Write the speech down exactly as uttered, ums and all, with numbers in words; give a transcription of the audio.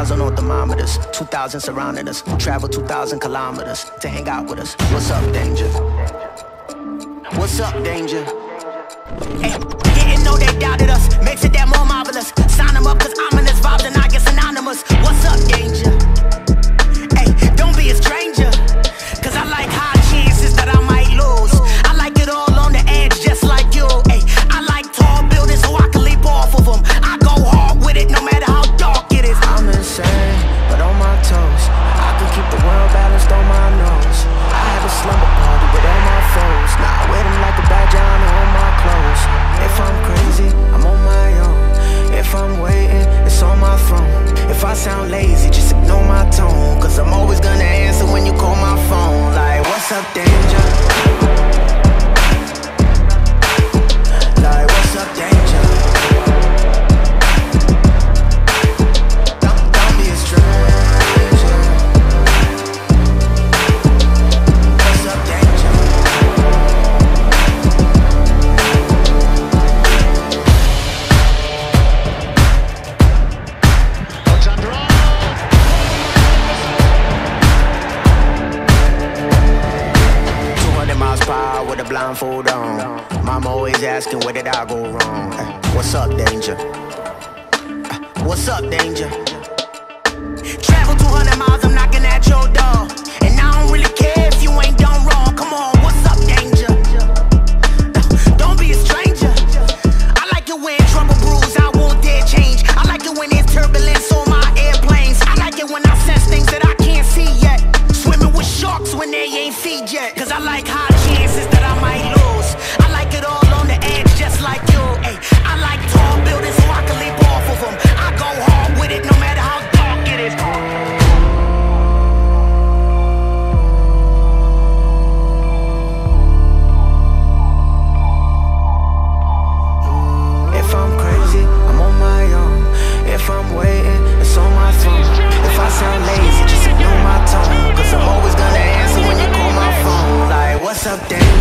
thousand on thermometers, two thousand surrounding us. Travel two thousand kilometers to hang out with us. What's up, danger? What's up, danger? Hey, didn't know they doubted us. Makes it that more marvelous. Sign them up, cause ominous vibes and I get synonymous. What's up, danger? Hey, don't be a stranger, cause I like high chances that I might lose. I like it all on the edge, just like you. Hey, I like tall buildings so I can leap off of them. I go hard with it no matter how dark it is. I'm insane, but on my toes. I can keep the world balanced on my nose. I have a slumber party with all my foes. Now I wear them like a badge on all my clothes. If I'm crazy, I'm on my own. If I'm waiting, it's on my throne. If I sound lazy, just ignore my tone, cause I'm always gonna answer when you call my phone. Like, what's up, danger? Like, what's up, danger? Don't, don't be a stranger. What's up, danger? two hundred miles per hour with a blindfold on. Mama always asking, where did I go wrong? Ay, what's up, danger? Ay, what's up, danger? Travel two hundred miles, I'm knocking at your door. And I don't really care if you ain't done wrong. Come on, what's up, danger? Don't be a stranger. I like it when trouble brews, I won't dare change. I like it when there's turbulence on my airplanes. I like it when I sense things that I can't see yet. Swimming with sharks when they ain't feed yet. Cause I like high chances that I might lose. I like it all on the edge, just like you. Ay, I like tall buildings so I can leap off of them. I go hard with it no matter how dark it is. If I'm crazy, I'm on my own. If I'm waiting, it's on my phone. If I sound lazy, just ignore my tone, cause I'm always gonna answer when you call my phone. Like, what's up, danger?